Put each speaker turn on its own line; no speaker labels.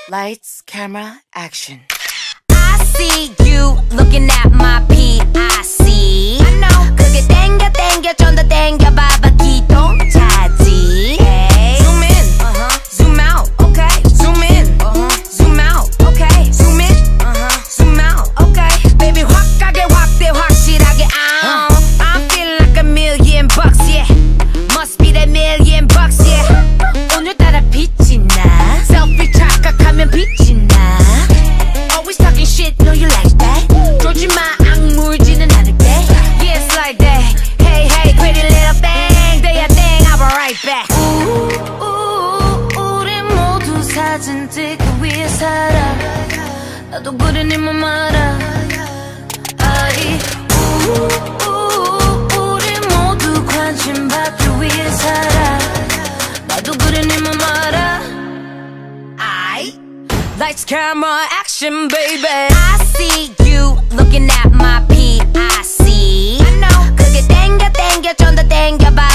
Lights, camera, action.
I see you looking at my PIC. I know. 그게 땡겨 좀 더 땡겨봐봐 기동차지. Hey. Zoom in, zoom out, okay. Zoom in, zoom out, okay. Zoom in, zoom out, okay. Baby 확 가게 확대 확실하게. I feel like $1,000,000, yeah. Must be that $1,000,000, yeah. 오늘따라 빛이 나. Selfie 착각하면 빛이 나. Always talking shit, know you like that. 조지마 악물지는 않을게. Yeah, it's like that. Hey, hey, pretty little thing. Do your thing, I'll be right back. 우리 모두 사진 찍기 위해 살아. 나도 그래 네 맘 알아. 아이, 우리 모두 관심 받기 위해 살아. 나도 그래 네 맘 알아. Lights, camera, action, baby. I see you looking at my PIC. I know. 그게 땡겨 좀 더 땡겨봐